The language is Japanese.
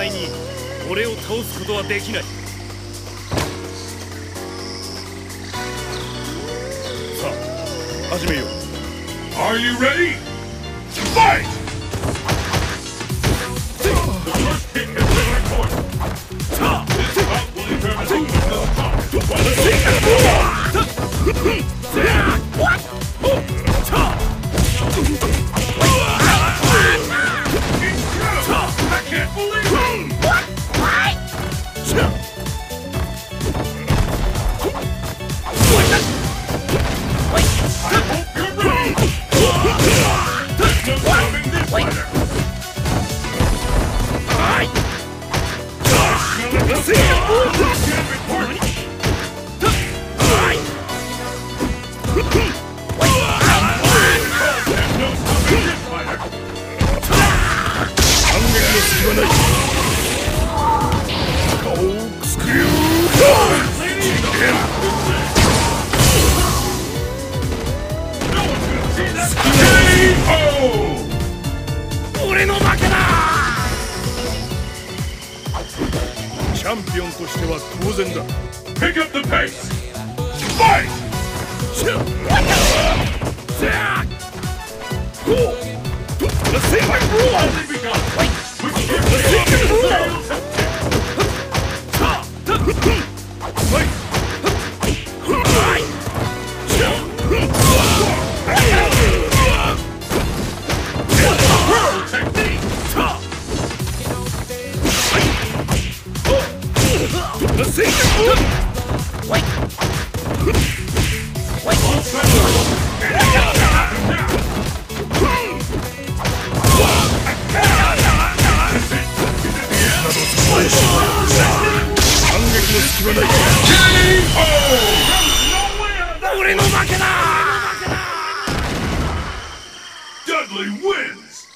前に俺を倒すことはできない。さあ始めよう。 Are you ready? Fight! The first kick is the right point. This bout will determine who is the I can't believe it! What? What? I hope you're ready! There's no stopping this fighter! Let's see it! Can't report it! There's no stopping this fighter! 反撃の隙はない。顔をくすくよ。 俺の負けだ。チャンピオンとしては当然だ。 Pick up the pace! Fight! Let's see my rule! Only begun! With sails have Pearl technique! Let's see. Wait. Dudley wins!